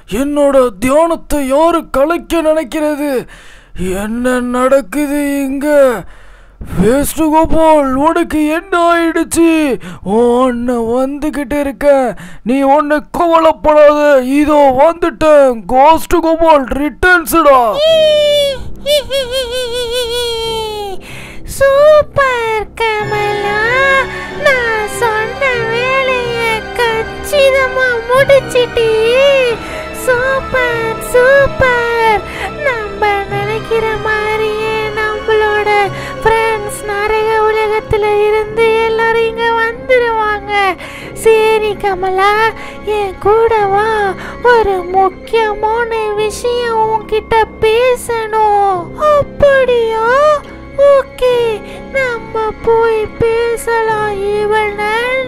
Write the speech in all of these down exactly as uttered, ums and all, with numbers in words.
என்னோட தியானத்தை யாரு கலைக்க நினைக்கிறது? என்ன நடக்குது இங்க? வேஸ்ட் கோபால், உனக்கு என்ன ஆயிடுச்சு? ஒன்னு வந்துகிட்டு இருக்க, நீ ஒன்னு கவலைப்படாத, இதோ வந்துட்டேன். கோஸ்ட் கோபால் ரிட்டர்ன்ஸ்டா. சூப்பர் கமலா, நான் சொன்ன வேலையை கச்சிதமா முடிச்சிட்டி. Super super. நம்ம நினைக்கிற மாதிரியே நம்மளோட ஃப்ரெண்ட்ஸ் நரக உலகத்துல இருந்து எல்லாரும் இங்க வந்துடுவாங்க. சரி கமலா, என் கூட வா, ஒரு முக்கியமான விஷயம் உன்கிட்ட பேசணும். அப்படியா? ஓகே, நம்ம போய் பேசலாம். ஈவனன்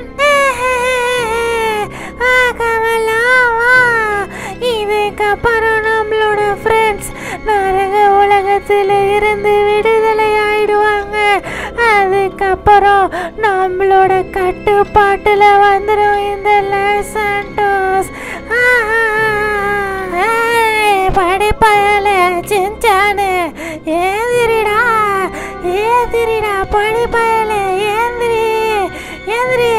கமலா வா. இதுக்கப்புறம் நம்மளோட ஃப்ரெண்ட்ஸ் நரக உலகத்தில் இருந்து விடுதலை ஆயிடுவாங்க. அதுக்கப்புறம் நம்மளோட கட்டுப்பாட்டில் வந்துடும் இந்த லாஸ் சாண்டோஸ். படிப்பயல சின்சானு, ஏந்திரிடா ஏந்திரிடா படிப்பயல, ஏந்திரி ஏந்திரி.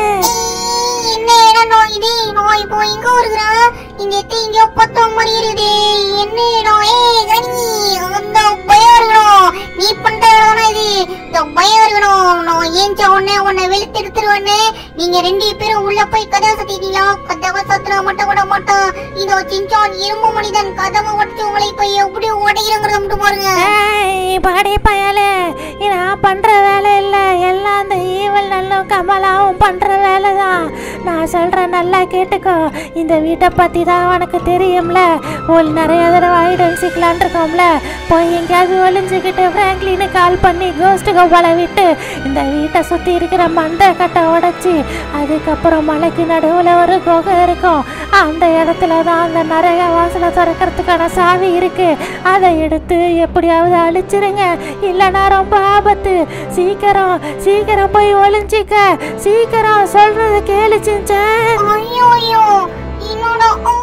என்ன இடம் நோய் இது? நோய் இப்போ இங்க வருகிறா, இங்க தீங்க பத்தம் மாதிரி இருக்குது. என்ன இடம்? ஏ கனி, அந்த பயம் இருக்கணும். நீ பண்ற இடம் இது, இந்த பயம் இருக்கணும். நான் ஏஞ்ச உடனே உன்னை வெளுத்து எடுத்துருவேன்னு. நீங்க ரெண்டு பேரும் உள்ள போய் கதவை சத்திட்டீங்களா? கதவை சத்துனா மட்டும் விட மாட்டான். இதோ சின்சான் இரும்பு மனிதன் கதவை உடச்சு உங்களை போய் எப்படி உடைக்கிறங்கிறத மட்டும் பாருங்க. பாடி பயல, நான் பண்ற வேலை இல்லை, எல்லாம் அந்த ஈவல் நல்ல கமலாவும் பண்ற வேலை தான். நான் சொல்றேன், நல்லா கேட்டுக்கோ. இந்த வீட்டை பத்தி தான் உனக்கு தெரியும்ல. ஒரு நிறைய தடவை ஐடன் சிக்கலான் இருக்கோம்ல. போய் எங்கேயாவது ஒளிஞ்சுக்கிட்டு ஃப்ராங்க்லின்னு கால் பண்ணி கோஸ்ட் கோபாலை விட்டு இந்த வீட்டை சுற்றி இருக்கிற மண்டை கட்டை உடைச்சி, அதுக்கப்புறம் மலைக்கு நடுவில் ஒரு குகை இருக்கும். அந்த இடத்துல தான் அந்த நரக வாசலை திறக்கிறதுக்கான சாவி இருக்கு. அதை எடுத்து எப்படியாவது அழிச்சிருங்க, இல்லைன்னா ரொம்ப ஆபத்து. சீக்கிரம் சீக்கிரம் போய் ஒளிஞ்சிக்க, சீக்கிரம் சொல்றது கேளுச்சிஞ்சா. ஐயோ ஐயோ, என்னோட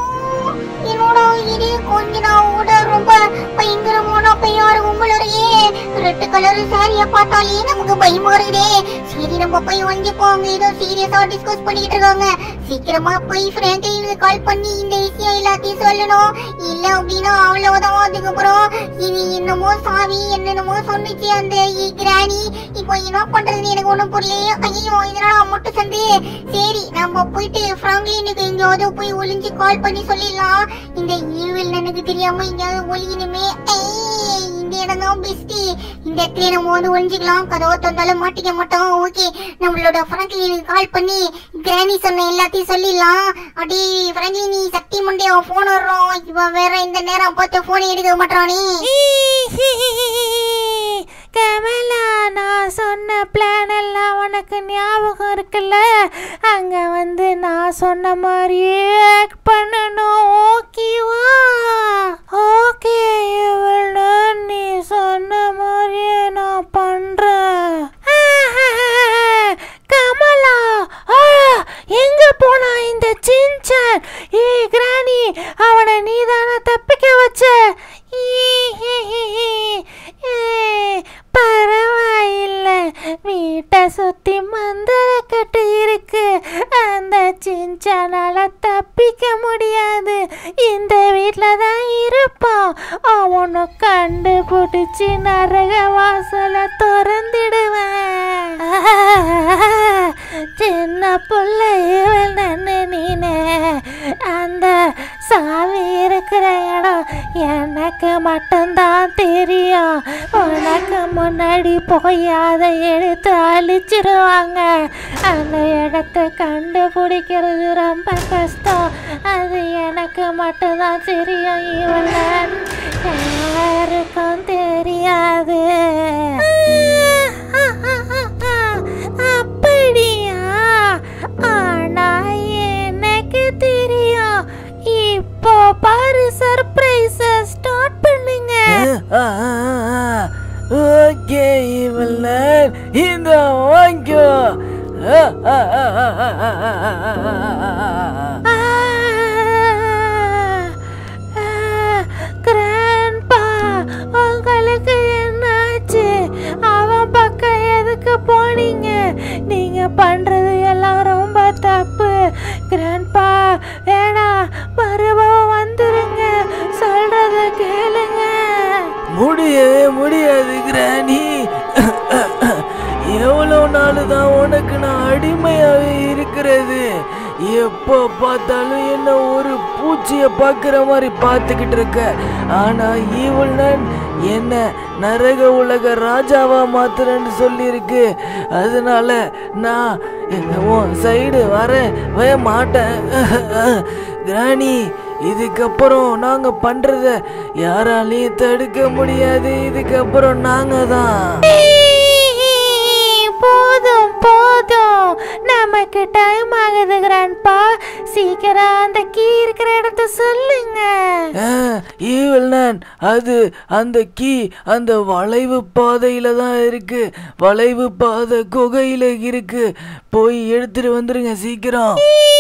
என்னோட இது கொஞ்ச நாளோட ரொம்ப பயங்கரமான பையாரு உங்களுடைய ரெட் கலர் சாரிய பார்த்தாலே நமக்கு பயமா இருக்குதே. சரி, நம்ம போய் வாங்கிப்போங்க. ஏதோ சீரியஸா டிஸ்கஸ் பண்ணிட்டு இருக்காங்க. சீக்கிரமா போய் ஃப்ராங்க்லினுக்கு கால் பண்ணி இந்த விஷயம் எல்லாத்தையும் சொல்லணும். இல்ல அப்படின்னா அவ்வளவுதான். அதுக்கப்புறம் இது என்னமோ சாவி என்னென்னமோ சொன்னிச்சு அந்த கிராணி. இப்போ என்ன பண்றதுன்னு எனக்கு ஒண்ணும் புரியலையே. ஐயோ, இதனால மட்டும் சந்து. சரி, நம்ம போயிட்டு ஃப்ராங்க்லினுக்கு எங்கேயாவது போய் ஒளிஞ்சு கால் பண்ணி சொல்லிடலாம். இந்த ஈவில் எனக்கு தெரியாம எங்கேயாவது ஒளியணுமே. இந்த இடம் தான் பெஸ்ட். இந்த இடத்துல நம்ம வந்து ஒளிஞ்சிக்கலாம். கதவை தந்தாலும் மாட்டிக்க மாட்டோம். ஓகே, நம்மளோட ஃப்ராங்க்லினுக்கு கால் பண்ணி கிராணி சொன்ன எல்லாத்தையும் சொல்லிடலாம். அடி ஃப்ராங்க்லின், சக்தி மண்டே போன் வர்றோம். இவன் வேற இந்த நேரம் பார்த்து போனை எடுக்க மாட்டானே. கமலா, நான் சொன்ன பிளான் எல்லாம் உனக்கு ஞாபகம் இருக்குல்ல? அங்க வந்து நான் சொன்ன மாதிரியே ஆக்ட் பண்ணணும். ஓகேவா? ஓகே, இவள நீ சொன்ன மாதிரியே நான் பண்றேன். கமலா, எங்க போனா இந்த சின்சான்? ஏ கிராணி, அவனை நீதான தப்பிக்க வச்ச? பரவாயில்ல, வீட்டை சுத்தி மந்திர கட்டு இருக்கு. அந்த சின்சானால தப்பிக்க முடியாது. இந்த வீட்டுல தான் இருப்பான். அவனை கண்டுபிடிச்சு நரக வாசல திறந்துடுவேன். சின்ன புள்ள இவள் நன்னு நீனே. அந்த சாவி இருக்கிற இடம் எனக்கு மட்டும்தான் தெரியும். உனக்கு முன்னாடி போய் அதை எடுத்து அழிச்சிருவாங்க. அந்த இடத்த கண்டுபிடிக்கிறது ரொம்ப கஷ்டம். அது எனக்கு மட்டும்தான் தெரியும். இவன் யாருக்கும் தெரியாது. அப்படியா? ஆனா எனக்கு தெரியும். இப்போ பாரு, சர்ப்ரைஸ் ஸ்டார்ட் பண்ணுங்க. ஓகே, இவள இந்த வாங்கிக்கோ. முடியவே முடியாது கிராணி. எவ்வளோ நாள் தான் உனக்கு நான் அடிமையாகவே இருக்கிறது? எப்போ பார்த்தாலும் என்ன ஒரு பூச்சியை பார்க்குற மாதிரி பார்த்துக்கிட்டு இருக்க. ஆனால் ஈவில் நான் என்ன நரக உலக ராஜாவா மாத்துறேன்னு சொல்லியிருக்கு. அதனால நான் உன் சைடு வரவே மாட்டேன் கிராணி. இதுக்கப்புறம் நாங்க பண்றத யாராலையும் தடுக்க முடியாது. இதுக்கப்புறம் நாங்க தான். போதும் போதும், நமக்கு டைம் ஆகுது கிராண்ட்பா. சீக்கிரம் அந்த கீ இருக்கிற இடத்த சொல்லுங்க. ஈவில் நான் அது அந்த கீ அந்த வளைவு பாதையில தான் இருக்கு. வளைவு பாதை குகையில இருக்கு. போய் எடுத்துட்டு வந்துருங்க சீக்கிரம்.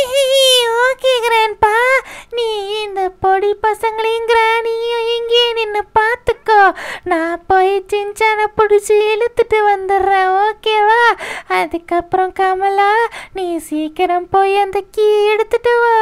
ஓகே கிராண்ட்பா, நீ இந்த பொடி பசங்களையும் கிராணியும் இங்கே நின்று பார்த்துக்கோ. நான் போய் சின்சானை பிடிச்சி இழுத்துட்டு வந்துடுறேன், ஓகேவா? அதுக்கப்புறம் கமலா, நீ சீக்கிரம் போய் அந்த கீ எடுத்துட்டு வா.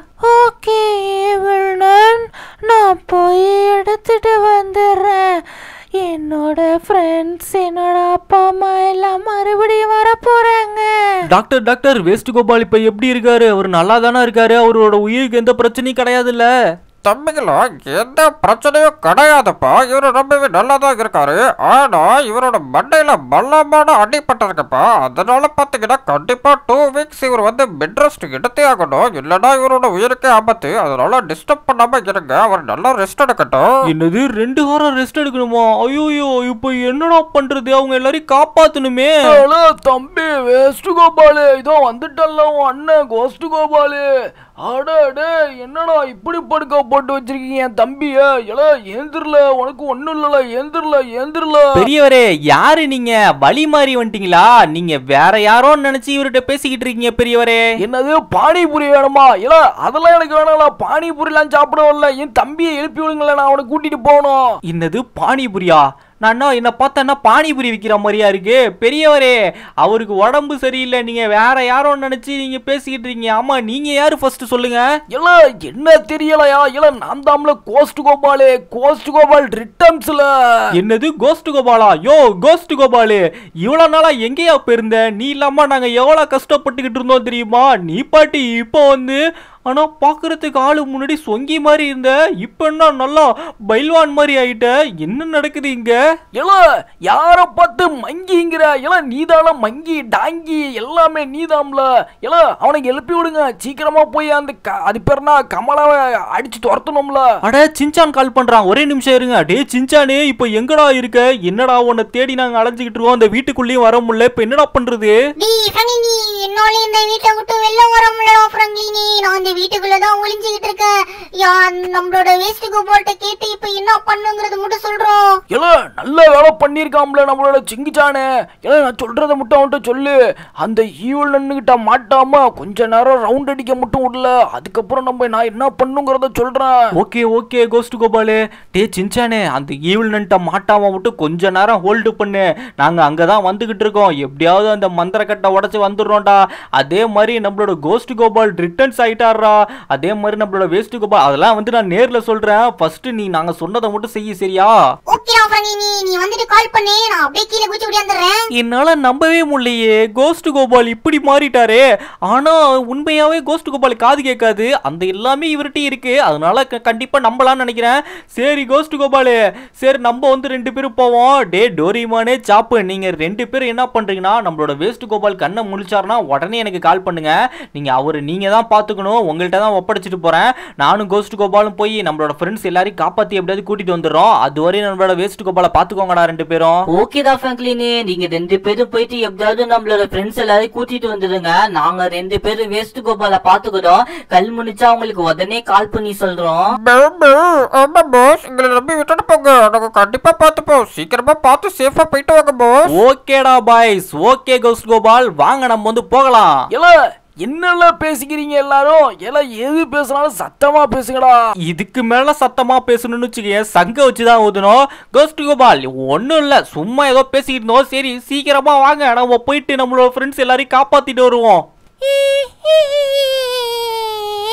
ஓகே ஈவில், நான் போய் எடுத்துட்டு வந்துடுறேன். என்னோட ஃப்ரெண்ட்ஸ், என்னோட அப்பா அம்மா எல்லாம் மறுபடியும் வர போறாங்க. டாக்டர் டாக்டர் வேஸ்ட் கோபால் இப்ப எப்படி இருக்காரு? அவர் நல்லா தானே இருக்காரு? அவரோட உயிருக்கு எந்த பிரச்சனையும் கிடையாதுல்ல? தம்பிங்களா, எந்த பிரச்சனையும் கிடையாதுப்பா. இவரு ரொம்பவே நல்லா தான் இருக்காரு. ஆனா இவரோட மண்டையில பலமான அடிபட்டிருக்குப்பா. அதனால பாத்தீங்கன்னா கண்டிப்பா டூ வீக்ஸ் இவர் வந்து பெட் ரெஸ்ட் எடுத்தே ஆகணும். இல்லைன்னா இவரோட உயிருக்கே ஆபத்து. அதனால டிஸ்டர்ப் பண்ணாம இருங்க. அவர் நல்லா ரெஸ்ட் எடுக்கட்டும். என்னது, ரெண்டு வாரம் ரெஸ்ட் எடுக்கணுமா? ஐயோ, இப்போ என்னடா பண்றது? அவங்க எல்லாரையும் காப்பாத்தணுமே. தம்பி வேஸ்ட் கோபாலு, இதோ வந்துட்டல்ல உன் அண்ணன் கோஸ்ட் கோபாலு. அடே, என்னடா இப்படி படுக்க போட்டு வச்சிருக்கீங்க என் தம்பிய? எல ஏந்திரல, உனக்கு ஒண்ணும் இல்லல, ஏந்திரல ஏந்திரல. பெரியவரே, யாரு நீங்க? வழி மாறி வந்துட்டீங்களா? நீங்க வேற யாரோ நினைச்சு இவர்கிட்ட பேசிக்கிட்டு இருக்கீங்க பெரியவரே. என்னது பானிபூரி வேணுமா? இல்ல அதெல்லாம் எனக்கு வேணாம்ல. பானிபூரி எல்லாம் சாப்பிடவில்ல. என் தம்பியை எழுப்பி விடுங்கள, நான் அவனை கூட்டிட்டு போகணும். என்னது பானிபூரியா? நான் என்ன பார்த்தா பானிபூரி விற்கிற மாதிரியா இருக்கு? பெரியவரே, அவருக்கு உடம்பு சரியில்லை. நீங்க வேற யாரோ நினைச்சு நீங்க பேசிக்கிட்டு இருக்கீங்க. ஆமா, நீங்க யாரு ஃபர்ஸ்ட் சொல்லுங்க. இல்ல என்ன தெரியலையா? இல்ல நான் தாம்ல கோஸ்ட் கோபாலு. கோஸ்ட் கோபால் ரிட்டர்ன்ஸ்ல. என்னது கோஸ்ட் கோபாலா? யோ கோஸ்ட் கோபாலு, இவ்வளவு நாளா எங்கேயா போயிருந்த? நீ இல்லாம நாங்க எவ்வளவு கஷ்டப்பட்டுக்கிட்டு இருந்தோம் தெரியுமா? நீ பாட்டி இப்போ வந்து, ஆனா பாக்குறதுக்கு ஆளு முன்னாடி சொங்கி மாதிரி இருந்த, இப்ப என்ன நல்லா பைல்வான் மாதிரி ஆயிட்ட. என்ன நடக்குது இங்க? இல்ல யார பார்த்து மங்கிங்கிற? இல்ல நீதான மங்கி டாங்கி எல்லாமே நீதாம்ல. இல்ல அவனுக்கு எழுப்பி விடுங்க சீக்கிரமா. போய் அந்த அது பேர்னா கமலாவை அடிச்சு துரத்தணும்ல. அட, சின்சான் கால் பண்றான், ஒரே நிமிஷம் இருங்க. டே சின்சானே, இப்ப எங்கடா இருக்க? என்னடா உன்னை தேடி நாங்க அலைஞ்சுக்கிட்டு இருக்கோம். அந்த வீட்டுக்குள்ளேயும் வர முடியல. இப்ப என்னடா பண்றது? என்னால இந்த வீட்டை விட்டு வெளில வர முடியல ஃப்ரங்க்லினி. நான் இந்த வீட்டுக்குள்ளதான் ஒளிஞ்சுக்கிட்டு இருக்கேன். யார் நம்மளோட வேஸ்ட் கோபால்ட்ட கேட்டு இப்ப என்ன பண்ணுங்கிறது மட்டும் சொல்றோம். இல்ல நல்ல வேலை பண்ணிருக்காம்ல நம்மளோட சிங்கிச்சானே. இல்ல நான் சொல்றத மட்டும் அவன்கிட்ட சொல்லு. அந்த ஈவில் நன்னுகிட்ட மாட்டாம கொஞ்ச நேரம் ரவுண்ட் அடிக்க மட்டும் விடல. அதுக்கப்புறம் நம்ம நான் என்ன பண்ணுங்கிறத சொல்றேன். Okay okay ghost Gopal. டே சின்சானே, அந்த ஈவில் நன்ட்ட மாட்டாம மட்டும் கொஞ்ச நேரம் ஹோல்டு பண்ணு. நாங்க அங்கதான் வந்துகிட்டு இருக்கோம். எப்படியாவது அந்த மந்திர கட்டை உடச்சு வந்துடுறோம்டா. அதே மாதிரி நம்மளோட கோஸ்ட் கோபால் ரிட்டர்ன்ஸ் ஆயிட்டாரா. அதே மாதிரி நம்மளோட வேஸ்ட் கோபால், அதெல்லாம் வந்து நான் நேர்ல சொல்றேன். ஃபர்ஸ்ட் நீ நாங்க சொன்னதை மட்டும் செய்ய, சரியா? ஓகேடா ஃப்ரங்க்லினி, நீ வந்துட்டு கால் பண்ணு. நான் அப்படியே கீழே குச்சி ஓடியாந்துறேன். என்னால நம்பவே முடியலையே, கோஸ்ட் கோபால் இப்படி மாறிட்டாரே. ஆனா உண்மையாவே கோஸ்ட் கோபால் காது கேட்காது. அந்த எல்லாமே இவர்கிட்ட இருக்கு. அதனால கண்டிப்பா நம்பலாம்னு நினைக்கிறேன். சரி கோஸ்ட் கோபாலு, சரி நம்ம வந்து ரெண்டு பேரும் போவோம். டே டோரிமானே சாப்பு, நீங்க ரெண்டு பேரும் என்ன பண்றீங்கன்னா, நம்மளோட வேஸ்ட் கோபால் கண்ணை முழிச்சாருன்னா உடனே எனக்கு கால் பண்ணுங்க. நீங்க அவரு நீங்க தான் பாத்துக்கணும். உங்கள்கிட்ட தான் ஒப்படைச்சிட்டு போறேன். நானும் கோஸ்ட் கோபாலும் போய் நம்மளோட ஃப்ரெண்ட்ஸ் எல்லாரையும் காப்பாத்தி எப்படியாவது கூட்டிட்டு வந்துடுறோம். அதுவரை நம்மளோட வேஸ்ட் கோபாலை பாத்துக்கோங்கடா ரெண்டு பேரும். ஓகேடா ஃப்ராங்க்லினே, நீங்க ரெண்டு பேரும் போயிட்டு எப்படியாவது நம்மளோட ஃப்ரெண்ட்ஸ் எல்லாரையும் கூட்டிட்டு வந்துடுங்க. நாங்க ரெண்டு பேரும் வேஸ்ட் கோபாலை பாத்துக்கிறோம். கல் முடிச்சா உங்களுக்கு உடனே கால் பண்ணி சொல்றோம். ஆமா பாஸ், எங்களை நம்பி விட்டுட்டு போங்க. நாங்க கண்டிப்பா பாத்துப்போம். சீக்கிரமா பார்த்து சேஃபா போயிட்டு வாங்க பாஸ். ஓகேடா பாய்ஸ். ஓகே கோஸ்ட் கோபால், வாங்க நம்ம வந்து போகலாம். இல்ல என்னெல்லாம் பேசிக்கிறீங்க எல்லாரும்? எல்லாம் எது பேசினாலும் சத்தமா பேசுங்கடா. இதுக்கு மேல சத்தமா பேசணும்னு வச்சுக்க சங்க வச்சுதான் ஊதணும். கோஸ்ட் கோபால் ஒன்னும் இல்ல, சும்மா ஏதோ பேசிக்கிட்டு இருந்தோம். சரி சீக்கிரமா வாங்க, நம்ம போயிட்டு நம்மளோட ஃப்ரெண்ட்ஸ் எல்லாரையும் காப்பாத்திட்டு வருவோம்.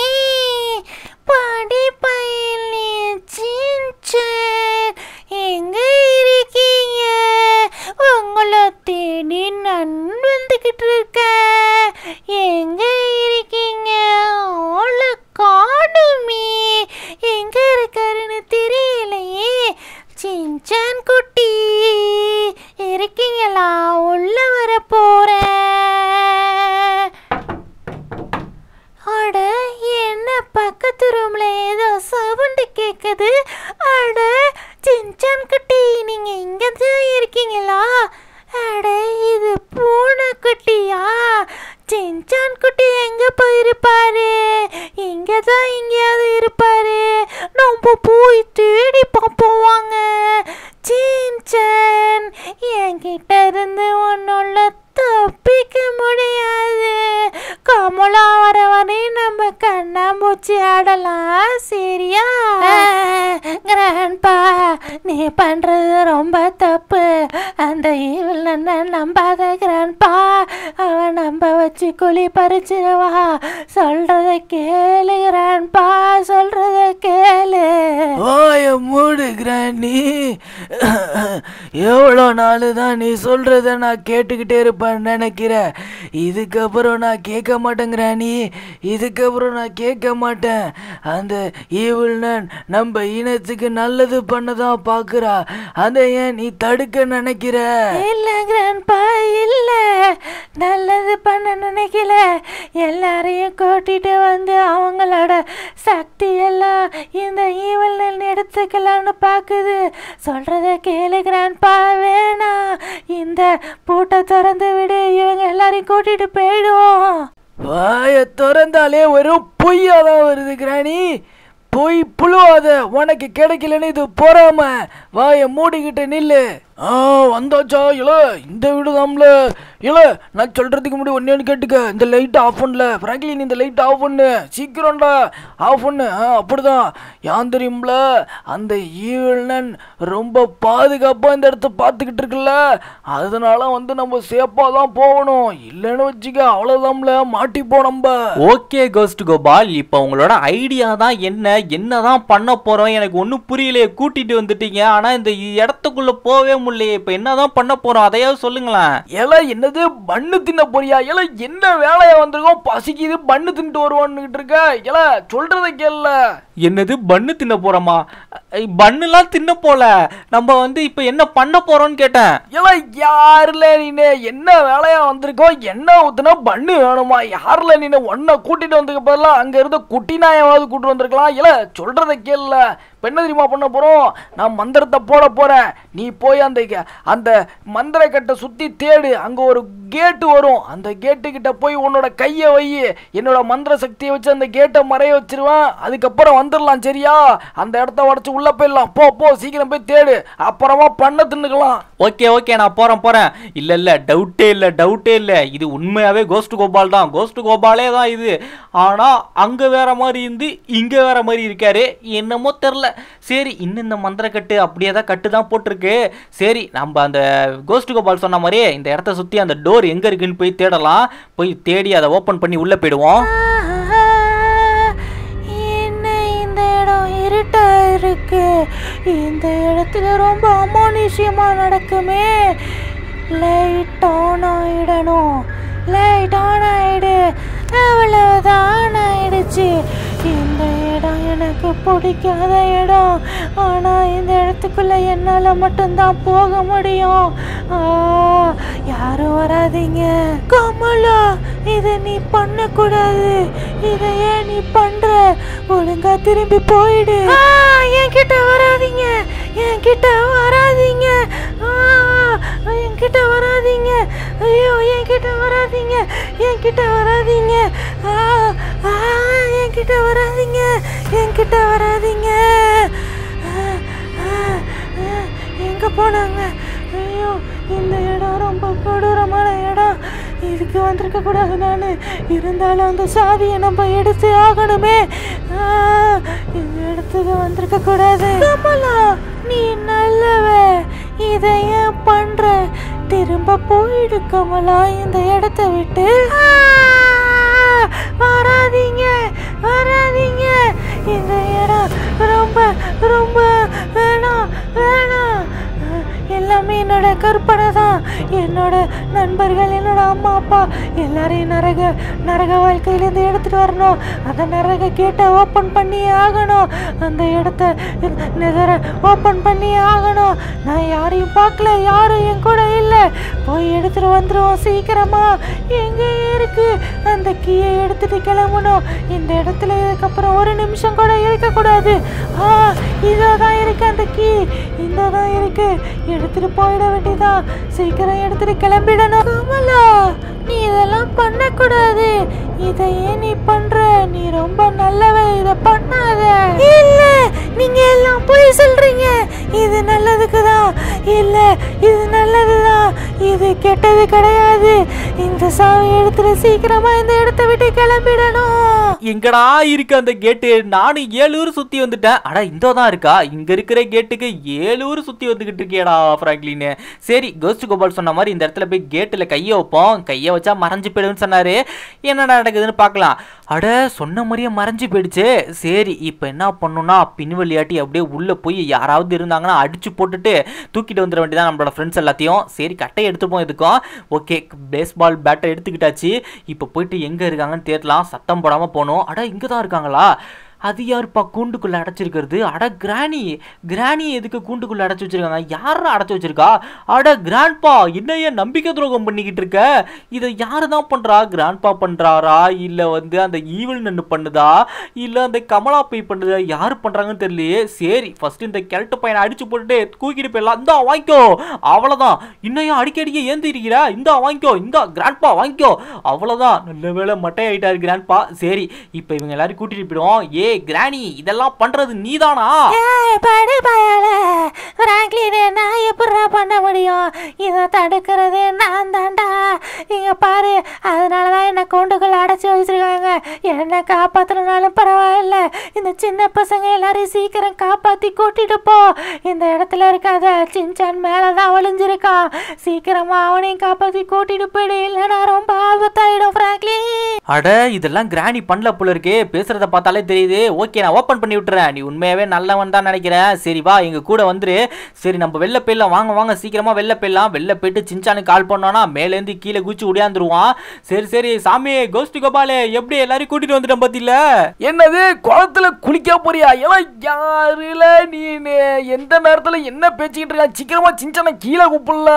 பாடி பையலே சின்சான், எங்க கேக்குது. அட சின்சான் குட்டி, நீங்க இங்கதான் இருக்கீங்களா? அட இது பூனை குட்டியா? சின்சான் குட்டி எங்க போயிருப்பாரு? இங்கதான் எங்கேயாவது இருப்பாரு. நம்ம போய் தேடி பார்ப்போம் வாங்க. சின்சான், என்கிட்ட இருந்து ஒன்னொள்ள தப்பிக்க முடியாது. கமலா வர வரை நம்ம கண்ணாம்பூச்சி ஆடலாம், சரியா? கிராண்ட்பா, நீ பண்றது ரொம்ப தப்பு. அந்த ஈவில் நம்பாத கிராண்ட்பா. அவன் நம்ப வச்சு குழி பறிச்சிருவா. சொல்றத கேளு கிராண்ட்பா, சொல்றத கேளு. வாய மூடு கிராண்டி. எவ்வளோ நாள் தான் நீ சொல்றத நான் கேட்டுக்கிட்டே இருப்பேன்னு நினைக்கிறேன். இதுக்கப்புறம் நான் கேட்க மாட்டேன் கிராணி. இதுக்கப்புறம் நான் கேட்க மாட்டேன். அந்த ஈவில்னன் நம்ம இனத்துக்கு நல்லது பண்ணதான் பாக்குறா. அதை ஏன் நீ தடுக்க நினைக்கிற? இல்ல கிராண்ட்பா, இல்ல, நல்லது பண்ண நினைக்கல. எல்லாரையும் கூட்டிட்டு வந்து அவங்களோட சக்தி எல்லாம் இந்த ஈவில் எடுத்துக்கலாம்னு பாக்குது. சொல்றத கேளு கிராண்ட்பா, வேணாம். இந்த பூட்டை திறந்து விடு, இவங்க எல்லாரையும் கூட்டிட்டு போயிடுவோம். வாய திறந்தாலே வெறும் பொய்யாதான் வருது கிராணி. பொய் புழுவாத. உனக்கு கிடைக்கலன்னு இது பொறாம. வாய மூடிக்கிட்டு நில்லு. ஆ வந்தாச்சா? இல்ல இந்த வீடு தான்ல. இல்ல நான் சொல்றதுக்கு முன்னாடி ஒன்னே கேட்டுக்க. இந்த லைட் ஆஃப் பண்ணல பிராங்க்லின், இந்த லைட் ஆஃப் பண்ணு சீக்கிரம்டா, ஆஃப் பண்ணு. அப்படிதான். யான் தெரியும்ல, அந்த ஈவில்னன் ரொம்ப பாதுகாப்பா இந்த இடத்த பார்த்துக்கிட்டு இருக்குல்ல. அதனால வந்து நம்ம சேஃபா தான் போகணும். இல்லைன்னு வச்சுக்க அவ்வளவுதான்ல, மாட்டிப்போம் நம்ம. ஓகே கோஸ்ட் கோபால், இப்போ உங்களோட ஐடியா தான் என்ன? என்னதான் பண்ண போறோம்? எனக்கு ஒன்றும் புரியலையே. கூட்டிட்டு வந்துட்டீங்க, ஆனா இந்த இடத்துக்குள்ள போவே முடியலையே. இப்போ என்னதான் பண்ண போறோம், அதையாவது சொல்லுங்களேன். ஏல என்னது பண்ணு தின்ன போறியா? ஏல என்ன வேலையா வந்திருக்கோம்? பசிக்குது, பண்ணு தின்ட்டு வருவான்னுகிட்டு இருக்க. ஏல சொல்றதை கேள்ல. என்னது பண்ணு தின்ன போறோமா? பண்ணுலாம் தின்ன போல. நம்ம வந்து இப்போ என்ன பண்ண போறோம்னு கேட்டேன். ஏல யாருல நீனு? என்ன வேலையா வந்திருக்கோம்? என்ன ஊத்துனா பண்ணு வேணுமா? யாருல நீனு? ஒன்ன கூட்டிட்டு வந்ததுக்கு பதிலா அங்க இருந்த குட்டி நாயாவது கூட்டு வந்திருக்கலாம். ஏல சொல்றதை கேள்ல. இப்போ என்ன தெரியுமா பண்ண போறோம்? நான் மந்திரத்தை போட போறேன். நீ போய் அந்த அந்த மந்திர கட்டை சுத்தி தேடு. அங்க ஒரு கேட்டு வரும். அந்த கேட்டு கிட்ட போய் உன்னோட கையை வை. என்னோட மந்திர சக்தியை வச்சு அந்த கேட்டை மறைய வச்சிருவேன். அதுக்கப்புறம் வந்துடலாம், சரியா? அந்த இடத்த உடச்சு உள்ள போயிடலாம். போ போ சீக்கிரம் போய் தேடு. அப்புறமா பண்ண தின்னுக்கலாம். ஓகே ஓகே, நான் போறேன் போறேன். இல்ல இல்ல, டவுட்டே இல்ல டவுட்டே இல்ல. இது உண்மையாவே கோஸ்ட் கோபால் தான். கோஸ்ட் கோபாலே தான் இது. ஆனா அங்க வேற மாதிரி இருந்து இங்க வேற மாதிரி இருக்காரு. என்னமோ தெரியல. சரி, இன்னும் இந்த மந்திர கட்டு அப்படியே தான் கட்டு தான் போட்டிருக்கு. சரி, நம்ம அந்த கோஸ்ட் கோபால் சொன்ன மாதிரியே இந்த இடத்த சுத்தி அந்த டோர் எங்க இருக்குன்னு போய் தேடலாம். போய் தேடி அதை ஓபன் பண்ணி உள்ள போயிடுவோம். என்ன இந்த இடம் இருட்டா இருக்கு? இந்த இடத்துல ரொம்ப அமானுஷ்யமா நடக்குமே. லைட் ஆன் ஆயிடணும். லைட் ஆன் ஆயிடு. அவ்வளவுதான் ஆயிடுச்சு. இந்த இடம் எனக்கு பிடிக்காத இடம். ஆனா இந்த இடத்துக்குள்ள என்னால மட்டும்தான் போக முடியும். யாரும் வராதீங்க. கமலா, இதை நீ பண்ணக்கூடாது. இதை ஏன் நீ பண்ற? ஒழுங்கா திரும்பி போயிடு. என்கிட்ட வராதீங்க, என்கிட்ட வராதீங்க, என்கிட்ட வராதீங்க. ஐயோ, என்கிட்ட வராதீங்க, என்கிட்ட வராதீங்க, என்கிட்ட வராதீங்க, என்கிட்ட வராதீங்க. எங்க போனாங்க? ஐயோ, இந்த இடம் ரொம்ப கொடூரமான இடம். இதுக்கு வந்திருக்க கூடாது நான். இருந்தாலும் அந்த சாவியை நம்ம எடுத்து ஆகணுமே. இந்த இடத்துக்கு வந்திருக்க கூடாது. கமலா, நீ நல்லவ. இதை ஏன் பண்ற? திரும்ப போயிடு கமலா இந்த இடத்த விட்டு. வராதீங்க, வராதீங்க. இந்த இடம் ரொம்ப ரொம்ப வேணாம் வேணாம். எல்லாமே என்னோட கற்பனை தான். என்னோட நண்பர்கள், என்னோட அம்மா அப்பா எல்லாரையும் நரக நரக வாழ்க்கையிலேருந்து எடுத்துட்டு வரணும். அந்த நரக கேட்டை ஓப்பன் பண்ணி ஆகணும். அந்த இடத்த நெதர ஓப்பன் பண்ணி ஆகணும். நான் யாரையும் பார்க்கல, யாரும் என் கூட இல்லை. போய் எடுத்துட்டு வந்துடுவோம் சீக்கிரமா. எங்க இருக்கு அந்த கீயை எடுத்துட்டு கிளம்பணும். இந்த இடத்துல இதுக்கப்புறம் ஒரு நிமிஷம் கூட இருக்கக்கூடாது. ஆ இதோ தான் இருக்கு அந்த கீ, இந்த தான் இருக்கு. எடுத்துட்டு போயிட வேண்டியதான். சீக்கிரம் எடுத்துட்டு கிளம்பிடணும். கமலா, நீ இதெல்லாம் பண்ணக்கூடாது. இதை ஏன் நீ பண்ற? நீ ரொம்ப நல்லவ, இதை பண்ணாத. இல்ல, நீங்க எல்லாம் போய் சொல்றீங்க. இது நல்லதுக்கு தான். இல்ல, இது நல்லதுதான். இது கெட்டது கிடையாது. இந்த சாவி எடுத்துட்டு சீக்கிரமா இந்த இடத்த விட்டு கிளம்பிடணும். எங்கடா இருக்கு அந்த கேட்டு? நானும் ஏழு ஊர் சுத்தி வந்துட்டேன். அடா இந்த தான் இருக்கா? இங்க இருக்கிற கேட்டுக்கு ஏழு ஊர் சுத்தி வந்துகிட்டு இருக்கேடா பிராங்க்லின். சரி, கோஸ்ட் கோபால் சொன்ன மாதிரி இந்த இடத்துல போய் கேட்டுல கையை வைப்போம். கையை வச்சா மறைஞ்சு போயிடுன்னு சொன்னாரு. என்னடா நடக்குதுன்னு பார்க்கலாம். அட சொன்ன மாதிரியே மறைஞ்சு போயிடுச்சு. சரி, இப்போ என்ன பண்ணணும்னா பின்வழியாட்டி அப்படியே உள்ள போய் யாராவது இருந்தாங்கன்னா அடிச்சு போட்டுட்டு தூக்கிட்டு வந்துட வேண்டியதான் நம்மளோட ஃப்ரெண்ட்ஸ் எல்லாத்தையும். சரி, கட்டையை எடுத்துப்போம் இதுக்கும். ஓகே, பேஸ்பால் பேட்டை எடுத்துக்கிட்டாச்சு. இப்போ போயிட்டு எங்க இருக்காங்கன்னு தேடலாம். சத்தம் போடாம போகணும். அட இங்க தான் இருக்காங்களா? அது யாருப்பா கூண்டுக்குள்ள அடைச்சிருக்கிறது? அட கிராணி, கிராணி எதுக்கு கூண்டுக்குள்ள அடைச்சி வச்சிருக்காங்க? யாரும் அடைச்சி வச்சிருக்கா? அட கிராண்ட்பா, என்னைய நம்பிக்கை துரோகம் பண்ணிக்கிட்டு இருக்க? இதை யாரு தான் பண்றா? கிராண்ட்பா பண்றாரா, இல்ல வந்து அந்த ஈவில் நன்னு பண்ணுதா, இல்ல அந்த கமலா பை பண்ணுதா? யாரு பண்றாங்கன்னு தெரியலையே. சரி, ஃபர்ஸ்ட் இந்த கிழட்டு பையனை அடிச்சு போட்டுட்டு தூக்கிட்டு போயிடலாம். இந்தா வாங்கிக்கோ. அவ்வளவுதான். இன்னையும் அடிக்கடிக்க ஏந்தி இருக்கிறா? இந்தா வாங்கிக்கோ, இந்தா கிராண்ட்பா வாங்கிக்கோ. அவ்வளவுதான். நல்ல வேலை மட்டை ஆயிட்டாரு கிராண்ட்பா. சரி, இப்போ இவங்க எல்லாரும் கூட்டிட்டு போயிடுவோம். ஏ கிராணி, இதெல்லாம் பண்றது நீதானா? ஏய் படு பயலே, பிராங்க்லின் நான் எப்படிடா பண்ண முடியும்? இதை தடுக்கிறது நான் தான்டா. இங்க பாரு, அதனாலதான் என்ன கூண்டுக்குள்ள அடைச்சி வச்சிருக்காங்க. என்ன காப்பாத்துறதுனாலும் பரவாயில்ல. இந்த சின்ன பசங்க எல்லாரையும் சீக்கிரம் காப்பாத்தி கூட்டிட்டு போ. இந்த இடத்துல இருக்காத சின்சான் மேலதான் ஒளிஞ்சிருக்கான். சீக்கிரமா அவனையும் காப்பாத்தி கூட்டிட்டு போயிடு, இல்லைன்னா ரொம்ப ஆபத்தாயிடும் பிராங்க்லின். அட இதெல்லாம் கிராணி பண்ணல போல இருக்கே. பேசுறத பார்த்தாலே தெரியுது. ஓகே, நான் ஓப்பன் பண்ணி விட்டுறேன். நீ உண்மையாவே நல்லவன் தான் நினைக்கிறேன். சரி வா, எங்க கூட வந்துரு. சரி, நம்ம வெளில போயிடலாம். வாங்க வாங்க, சீக்கிரமா வெளில போயிடலாம். வெளில போயிட்டு சின்சானுக்கு கால் பண்ணோம்னா மேலேருந்து கீழே குச்சி உடையாந்துருவான். சரி சரி சாமி, கோஸ்ட் கோபாலே, எப்படி எல்லாரும் கூட்டிட்டு வந்துட்டேன் பாத்தீங்கள? என்னது, குளத்துல குளிக்க போறியா? எல்லாம் யாருல நீ? எந்த நேரத்துல என்ன பேசிக்கிட்டு இருக்கா? சீக்கிரமா சின்சான கீழே கூப்பிடல.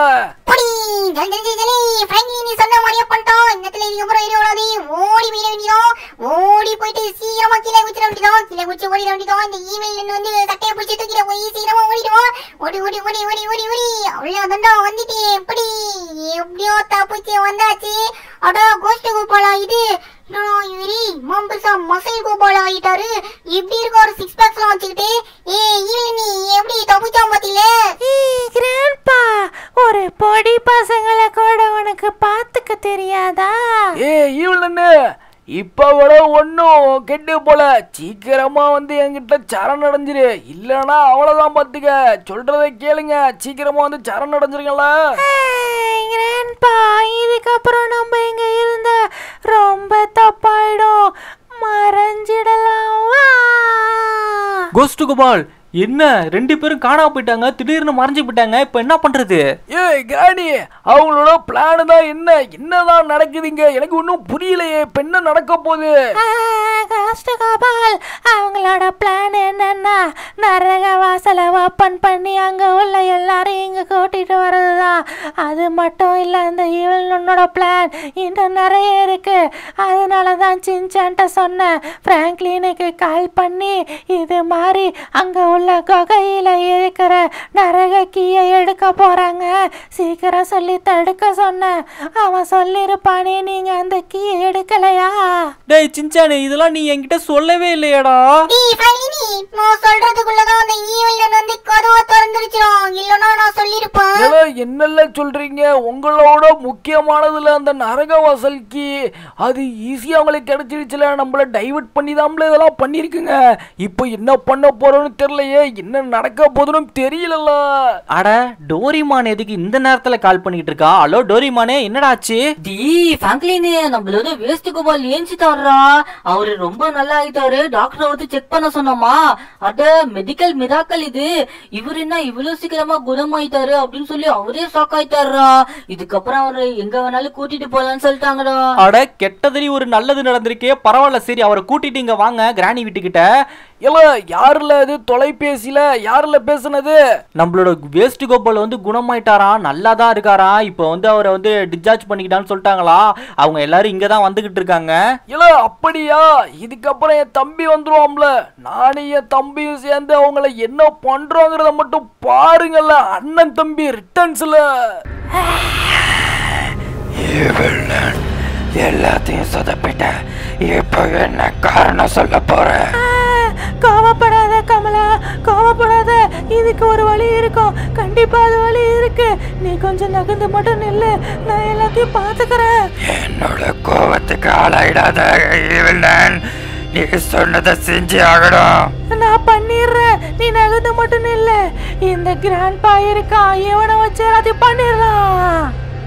சொன்ன மாதிரியே பண்ணிட்டோம். இந்த இதுக்கப்புறம் இருபது ஓடி போயிட வேண்டியதும். ஓடி போயிட்டு சீக்கிரமா கீழே குச்சிட வேண்டியதும். கீழே குச்சி ஓடிட வேண்டியதும். இந்த ஈமெயில் வந்து சட்டையை பிடிச்சி தூக்கிட போய் சீக்கிரமா ஓடிடுவோம். ஓடி ஓடி ஓடி ஓடி ஓடி ஓடி அவ்வளவுதான்டா வந்துட்டு. எப்படி எப்படியோ தப்பிச்சு வந்தாச்சு. அடா கோஸ்ட் கோபாலா இது? இவரி மம்புசா மசல் கோபாலா ஆயிட்டாரு. இப்படி இருக்க ஒரு சிக்ஸ் பேக்ஸ் எல்லாம் வச்சுக்கிட்டு. ஏ ஈவில், நீ எப்படி தப்பிச்சா பாத்தீங்களே? கிராண்ட்பா, ஒரு பொடி பசங்களை கூட உனக்கு பாத்துக்க தெரியாதா? ஏ ஈவில் நன்னு, இப்ப விட ஒன்னும் கெட்டு போல. சீக்கிரமா வந்து என்கிட்ட சரண் அடைஞ்சிரு, இல்லனா அவ்வளவுதான் பாத்துக்க. சொல்றதை கேளுங்க, சீக்கிரமா வந்து சரண் அடைஞ்சிருங்கள. கிராண்ட்பா, இதுக்கப்புறம் நம்ம இங்க இருந்த ரொம்ப தப்பாயிடும். மறைஞ்சிடலாம் வா. கோஸ்ட் கோபால், என்ன ரெண்டு பேரும் காணாம போயிட்டாங்க, திடீர்னு மறைஞ்சு போயிட்டாங்க. இப்ப என்ன பண்றது? ஏய் கிராணி, அவங்களோட பிளான் தான் என்ன? என்னதான் நடக்குதுங்க? எனக்கு ஒன்றும் புரியலையே. இப்ப என்ன நடக்க போகுது? கோஸ்ட் கோபால், அவங்களோட பிளான் என்னன்னா நரக வாசலை ஓப்பன் பண்ணி அங்க உள்ள எல்லாரையும் இங்க கூட்டிட்டு வர்றதுதான். அது மட்டும் இல்ல, அந்த ஈவனோட பிளான் இன்னும் நிறைய இருக்கு. அதனாலதான் சின்சான்ட்ட சொன்னேன், பிராங்க்லினுக்கு கால் பண்ணி இது மாதிரி அங்க உள்ள குகையில இருக்கிற நரக கீயை எடுக்க போறாங்க, சீக்கிரம் சொல்லி தடுக்க சொன்னேன். அவன் சொல்லிருப்பானே, நீங்க அந்த கீயை எடுக்கலையா? டேய் சின்சானே, இதெல்லாம் நீ என்கிட்ட சொல்லவே இல்லையாடா? டேய் ஃபைனி, நான் சொல்றதுக்குள்ளதான் அந்த ஈவில் வந்து கதவை திறந்துருச்சோம். இல்லனா நான் சொல்லிருப்பேன். ஏலோ என்னல்ல சொல்றீங்க? உங்களோட முக்கியமானதுல அந்த நரக வாசல் கீ, அது ஈஸியா உங்களுக்கு கிடைச்சிருச்சுல. நம்மள டைவர்ட் பண்ணி தான்ல இதெல்லாம் பண்ணிருக்குங்க. இப்போ என்ன பண்ண போறோம்னு தெரியலையே. என்ன நடக்க போதுன்னு தெரியல. அட டோரிமான் எதுக்கு இந்த நேரத்துல கால் பண்ணிட்டு இருக்கா? ஹலோ டோரிமானே, என்னடா ஆச்சு? டி ஃப்ராங்க்லின், நம்மளோட வேஸ்ட் கோபால் ஏஞ்சிட்டாரா? அவரு ரொம்ப அதுக்கப்புறம் நல்லா ஆயிட்டாரு. டாக்டரை வந்து செக் பண்ண சொன்னோமா, அட மெடிக்கல் மிராக்கல் இது, இவர் என்ன இவ்வளவு சீக்கிரமா குணமாயிட்டாரு அப்படின்னு சொல்லி அவரே ஷாக் ஆயிட்டாரா. இதுக்கப்புறம் அவரு எங்க வேணாலும் கூட்டிட்டு போலான்னு சொல்லிட்டாங்கடா. அட கெட்டதறி ஒரு நல்லது நடந்திருக்கே, பரவாயில்ல. சரி அவரை கூட்டிட்டு இங்க வாங்க கிராணி வீட்டுக்கிட்ட. இல்ல யாருல இது தொலைபேசியில யாருல பேசுனது? நம்மளோட வேஸ்ட் கோபால் வந்து குணமாயிட்டாராம், நல்லா தான் இருக்காராம். இப்போ வந்து அவரை வந்து டிஸ்சார்ஜ் பண்ணிக்கிட்டான்னு சொல்லிட்டாங்களா. அவங்க எல்லாரும் இங்க தான் வந்துகிட்டு இருக்காங்க. இல்ல அப்படியா? இதுக்கப்புறம் என் தம்பி வந்துருவாம்ல, நானும் என் தம்பியும் சேர்ந்து அவங்கள என்ன பண்றோங்கிறத மட்டும் பாருங்கல்ல. அண்ணன் தம்பி ரிட்டர்ன்ஸ்ல எல்லாத்தையும் சொதப்பிட்ட. இப்ப என்ன காரணம் சொல்ல போறேன்? கோவப்படாத கமலா, கோவப்படாத. இதுக்கு ஒரு வழி இருக்கும், கண்டிப்பா அது வழி இருக்கு. நீ கொஞ்சம் நகர்ந்து மட்டும் நில்லு, நான் எல்லாத்தையும் பாத்துக்கிறேன். என்னோட கோவத்துக்கு ஆளாயிடாத. நீ சொன்னதை செஞ்சு ஆகணும். நான் பண்ணிடுறேன், நீ நகர்ந்து மட்டும் நில்லு. இந்த கிராண்ட் பா இருக்கான், இவனை வச்சு எல்லாத்தையும் பண்ணிடலாம்.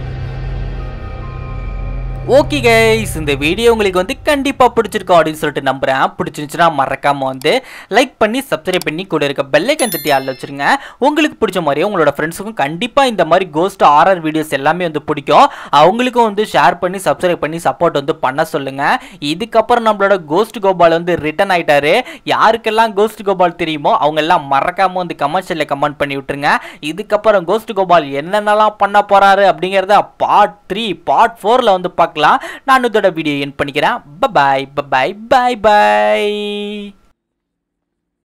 ஓகே கைஸ், இந்த வீடியோ உங்களுக்கு வந்து கண்டிப்பாக பிடிச்சிருக்கும் அப்படின்னு சொல்லிட்டு நம்புறேன். பிடிச்சிருந்துச்சுன்னா மறக்காம வந்து லைக் பண்ணி சப்ஸ்கிரைப் பண்ணி கூட இருக்க பெல்லைக்கன் தட்டி ஆள் வச்சுருங்க. உங்களுக்கு பிடிச்ச மாதிரியே உங்களோட ஃப்ரெண்ட்ஸுக்கும் கண்டிப்பாக இந்த மாதிரி கோஸ்ட் ஹாரர் வீடியோஸ் எல்லாமே வந்து பிடிக்கும். அவங்களுக்கும் வந்து ஷேர் பண்ணி சப்ஸ்கிரைப் பண்ணி சப்போர்ட் வந்து பண்ண சொல்லுங்க. இதுக்கப்புறம் நம்மளோட கோஸ்ட் கோபால் வந்து ரிட்டர்ன் ஆயிட்டாரு. யாருக்கெல்லாம் கோஸ்ட் கோபால் தெரியுமோ அவங்க எல்லாம் மறக்காம வந்து கமெண்ட்ஸில் கமெண்ட் பண்ணி விட்டுருங்க. இதுக்கப்புறம் கோஸ்ட் கோபால் என்னென்னலாம் பண்ண போறாரு அப்படிங்கிறத பார்ட் த்ரீ பார்ட் ஃபோரில் வந்து பார்க்கலாம். நான் இதோட வீடியோ என் பண்ணிக்கிறேன். Bye bye bye by.